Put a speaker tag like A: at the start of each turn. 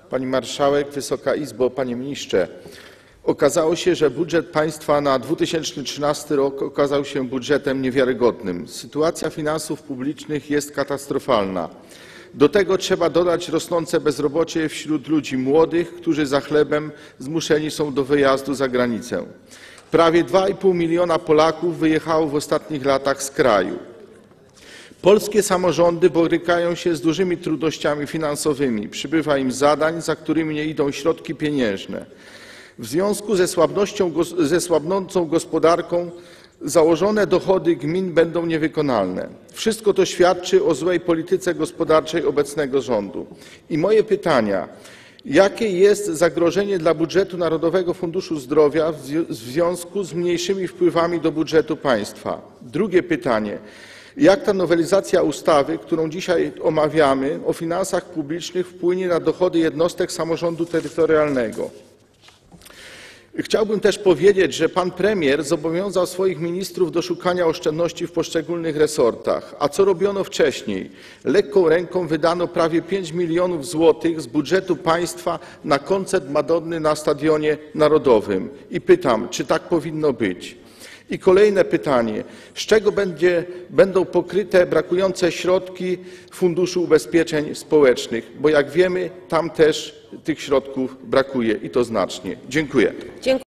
A: Pani Marszałek, Wysoka Izbo, Panie Ministrze! Okazało się, że budżet państwa na 2013 rok okazał się budżetem niewiarygodnym. Sytuacja finansów publicznych jest katastrofalna. Do tego trzeba dodać rosnące bezrobocie wśród ludzi młodych, którzy za chlebem zmuszeni są do wyjazdu za granicę. Prawie 2,5 miliona Polaków wyjechało w ostatnich latach z kraju. Polskie samorządy borykają się z dużymi trudnościami finansowymi. Przybywa im zadań, za którymi nie idą środki pieniężne. W związku ze słabnącą gospodarką założone dochody gmin będą niewykonalne. Wszystko to świadczy o złej polityce gospodarczej obecnego rządu. I moje pytania: jakie jest zagrożenie dla budżetu Narodowego Funduszu Zdrowia w związku z mniejszymi wpływami do budżetu państwa? Drugie pytanie: jak ta nowelizacja ustawy, którą dzisiaj omawiamy, o finansach publicznych wpłynie na dochody jednostek samorządu terytorialnego? Chciałbym też powiedzieć, że pan premier zobowiązał swoich ministrów do szukania oszczędności w poszczególnych resortach. A co robiono wcześniej? Lekką ręką wydano prawie 5 milionów złotych z budżetu państwa na koncert Madonny na Stadionie Narodowym. I pytam, czy tak powinno być? I kolejne pytanie: z czego będą pokryte brakujące środki Funduszu Ubezpieczeń Społecznych? Bo jak wiemy, tam też tych środków brakuje i to znacznie. Dziękuję.